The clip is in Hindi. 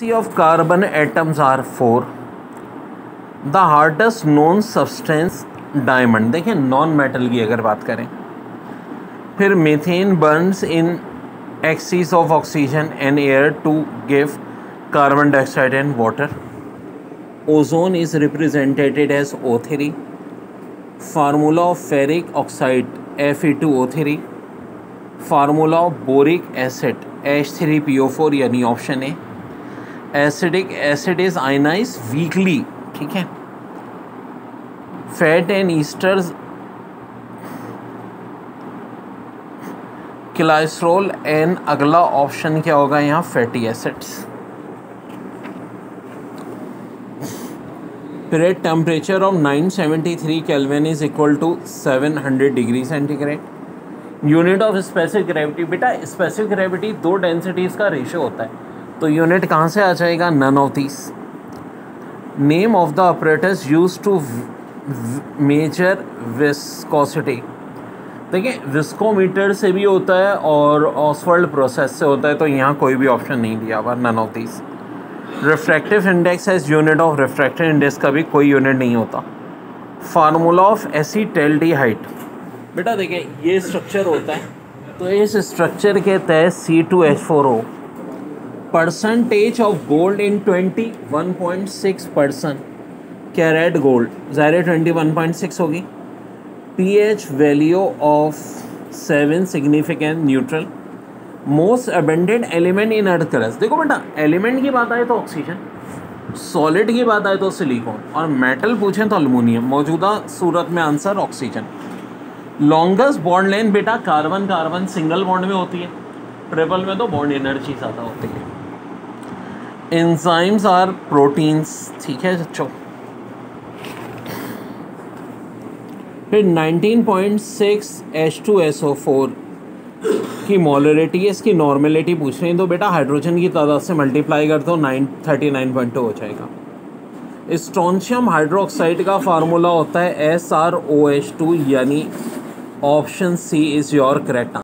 of carbon atoms are 4. The hardest known substance diamond. देखिए नॉन मेटल की अगर बात करें, फिर methane burns in excess of oxygen and air to give carbon dioxide and water. Ozone is represented as O3. Formula of ferric oxide Fe2O3. Formula of boric acid H3PO4 यानी option A. Acidic acid is ionise weakly. ठीक है. Fat and esters cholesterol and अगला ऑप्शन क्या होगा यहाँ फैटी एसिड्स. फिर temperature of 973 kelvin is equal to 700 degree centigrade. Unit of specific gravity. बेटा स्पेसिफिक ग्रेविटी दो डेंसिटीज़ का रेशियो होता है, तो यूनिट कहाँ से आ जाएगा? None of this. Name of the operators use to measure viscosity. देखिए विस्कोमीटर से भी होता है और ऑसवर्ल्ड प्रोसेस से होता है, तो यहाँ कोई भी ऑप्शन नहीं दिया हुआ, none of this. Refractive index as unit of refractive index का भी कोई यूनिट नहीं होता. Formula of acetaldehyde. बेटा देखिए ये स्ट्रक्चर होता है, तो इस स्ट्रक्चर के तहत C2H4O. Percentage of gold in 21.6% carat gold. ज़ाहिर 21.6 होगी. pH value of 7 significant neutral. Most abundant element in earth crust. देखो बेटा एलिमेंट की बात आए तो ऑक्सीजन, सॉलिड की बात आए तो सिलिकॉन, और मेटल पूछें तो अल्युमिनियम. मौजूदा सूरत में answer oxygen. Longest bond length बेटा कार्बन कार्बन सिंगल बॉन्ड में होती है, ट्रिपल में तो बॉन्ड एनर्जी ज़्यादा होती है. Enzymes are proteins. ठीक है बच्चों. फिर 19.6 H2SO4 की मोलरिटी है, इसकी नॉर्मेलिटी पूछ रहे हैं, तो बेटा हाइड्रोजन की तादाद से मल्टीप्लाई कर दो 39.2 हो जाएगा. स्ट्रोंशियम हाइड्रोक्साइड का फार्मूला होता है SrOH2 यानी option C is your correct.